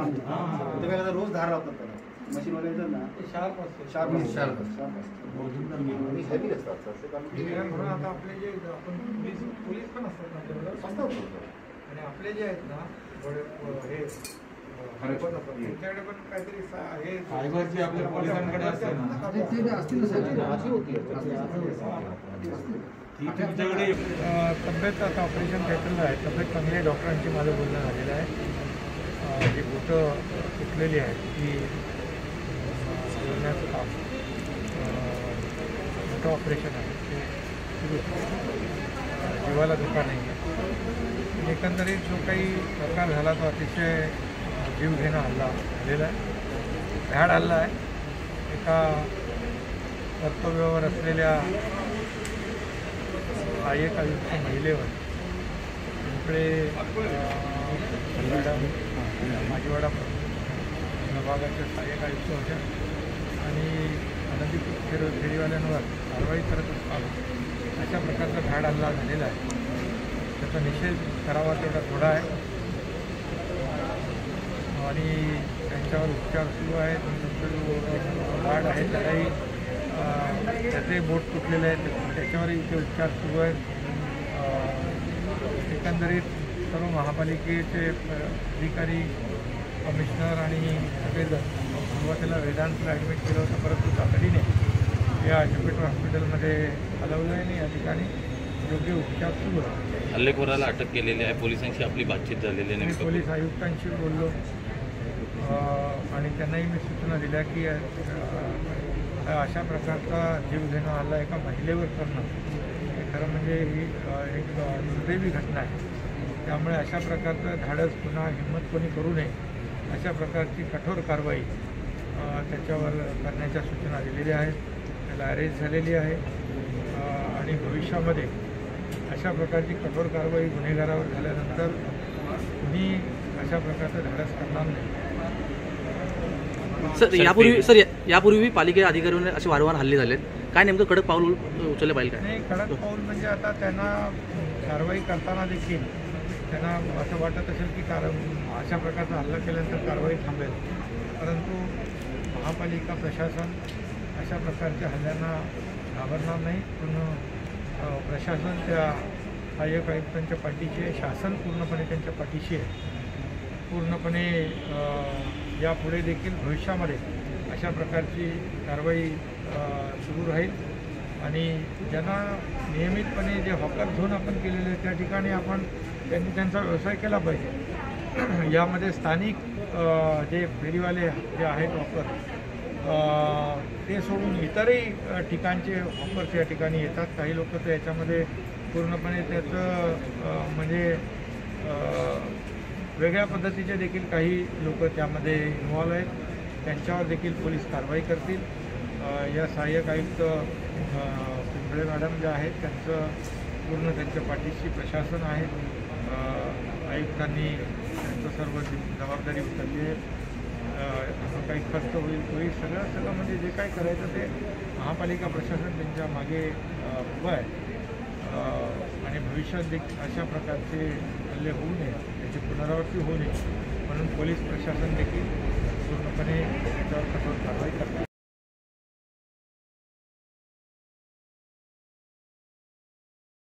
ते काय रोज धार लावतात त्याला मशीन वगैरे ना शार्प आणि हेवी असतात म्हणून आता आपले जे आपण पोलीस पण असतात आणि आपले जे आहेत ना हे त्यांच्याकडे पण काहीतरी हे फायबर जे आपल्या पोलिसांकडे असते ना तुमच्याकडे तब्येत आता ऑपरेशन थिएटरला आहे. तब्येत चांगली आहे. डॉक्टरांची माझं बोलणं झालेलं आहे. जी बोटं तुटलेली आहेत ती जोडण्याचं काम मोठं ऑपरेशन आहे ते सुरू जीवाला धोका नाही आहे. एकंदरीत जो काही प्रकार झाला तो अतिशय जीव घेणं हल्ला झालेला आहे. भ्याड हल्ला आहे. एका कर्तव्यावर असलेल्या सहाय्यक आयुक्त महिलेवर पिंपळे माजीवाडा विभागाच्या सहाय्यक आयुक्त होत्या आणि अनधिकृत फेरीवाल्यांवर कारवाई करत असताना अशा प्रकारचा भ्याड हल्ला झालेला आहे. त्याचा निषेध करावा तेवढा थोडा आहे आणि त्यांच्यावर उपचार सुरू आहेत. वाढ आहे त्यालाही त्याचे बोट तुटलेले आहेत त्याच्यावरही इथे उपचार सुरू आहेत. एकंदरीत सर्व महापालिकेचे अधिकारी कमिशनर आणि सगळेजण सुरुवातीला वेदांतला ॲडमिट केलं होतं परंतु तातडीने या ज्युपिटर हॉस्पिटलमध्ये हलवलं आहे आणि या ठिकाणी योग्य उपचार सुरू आहे. हल्लेखोराला अटक केलेली आहे. पोलिसांशी आपली बातचीत झालेली आहे. मी पोलीस आयुक्तांशी बोललो आणि त्यांनाही मी सूचना दिल्या की अशा प्रकारचा जीव घेणं हल्ला एका महिलेवर करणं हे खरं म्हणजे ही एक दुर्दैवी घटना आहे. त्यामुळे अशा प्रकारचं धाडस पुन्हा हिंमत कोणी करू नये अशा प्रकारची कठोर कारवाई त्याच्यावर करण्याच्या सूचना दिलेल्या आहेत. त्याला अरेस्ट झालेली आहे आणि भविष्यामध्ये अशा प्रकारची कठोर कारवाई गुन्हेगारावर झाल्यानंतर कुणी अशा प्रकारचं धाडस करणार नाही. यापूर्वी पालिकेच्या अधिकाऱ्यांनी असे वारंवार हल्ले झालेत. काय नेमकं कडक पाऊल उचलले पाहिजे काय? नाही, कडक पाऊल म्हणजे आता त्यांना कारवाई करताना देखील त्यांना असं वाटत असेल की अशा प्रकारचा हल्ला केल्यानंतर कारवाई थांबेल. परंतु महापालिका प्रशासन अशा प्रकारच्या हल्ल्यांना घाबरणार नाही. पण प्रशासन त्या सहाय्यक आयुक्तांच्या पाठीशी आहे. शासन पूर्णपणे त्यांच्या पाठीशी आहे. पूर्णपणे यापुढे देखील भविष्यामध्ये अशा प्रकारची कारवाई सुरू राहील आणि ज्यांना नियमितपणे जे हॉकर झोन आपण केलेले आहे त्या ठिकाणी आपण त्यांनी त्यांचा व्यवसाय केला पाहिजे. यामध्ये स्थानिक जे फेरीवाले जे आहेत हॉकर ते सोडून इतरही ठिकाणचे हॉकर्स या ठिकाणी येतात. काही लोक तर याच्यामध्ये पूर्णपणे त्याचं म्हणजे वेगळ्या पद्धतीचे देखील काही लोक त्यामध्ये इन्व्हॉल्व आहेत. त्यांच्यावर देखील पोलीस कारवाई करतील. या सहाय्यक आयुक्त पिंपळे मॅडम ज्या आहेत त्यांचं पूर्ण त्यांच्या पाठीशी प्रशासन आहे. आयुक्तांनी त्यांचं सर्व जबाबदारी उचलली आहे. काही खर्च होईल सगळं म्हणजे जे काही करायचं ते महापालिका प्रशासन त्यांच्या मागे उभं आहे आणि भविष्यात देखील अशा प्रकारचे हल्ले होऊ नये त्याची पुनरावृत्ती होऊ नये म्हणून पोलीस प्रशासन देखील पूर्णपणे त्याच्यावर कठोर कारवाई करतात.